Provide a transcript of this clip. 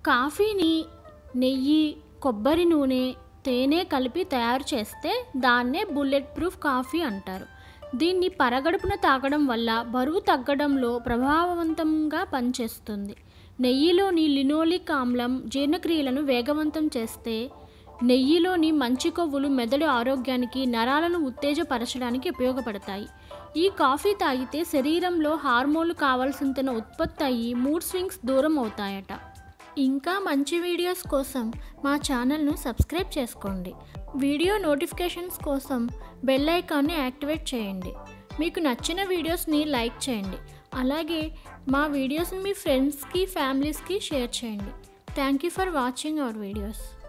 కాఫీని నెయ్యి, కొబ్బరి నూనె, తేనె కలిపి తయారు చేస్తే దాన్నే బుల్లెట్ ప్రూఫ్ కాఫీ అంటారు. దీన్ని పరగడుపున తాగడం వల్ల బరువు తగ్గడంలో ప్రభావవంతంగా పనిచేస్తుంది. నెయ్యిలోని లినోలిక్ ఆమ్లం జీర్ణక్రియలను వేగవంతం చేస్తే, నెయ్యిలోని మంచి కొవ్వులు మెదడు ఆరోగ్యానికి, నరాలను ఉత్తేజపరచడానికి ఉపయోగపడతాయి. ఈ కాఫీ తాగితే శరీరంలో హార్మోన్లు కావాల్సినంత ఉత్పత్తి అయ్యి మూడ్ స్వింగ్స్ దూరం అవుతాయట. ఇంకా మంచి వీడియోస్ కోసం మా ఛానల్ను సబ్స్క్రైబ్ చేసుకోండి. వీడియో నోటిఫికేషన్స్ కోసం బెల్ ఐకాన్ని యాక్టివేట్ చేయండి. మీకు నచ్చిన వీడియోస్ని లైక్ చేయండి. అలాగే మా వీడియోస్ని మీ ఫ్రెండ్స్కి, ఫ్యామిలీస్కి షేర్ చేయండి. Thank you for watching our videos.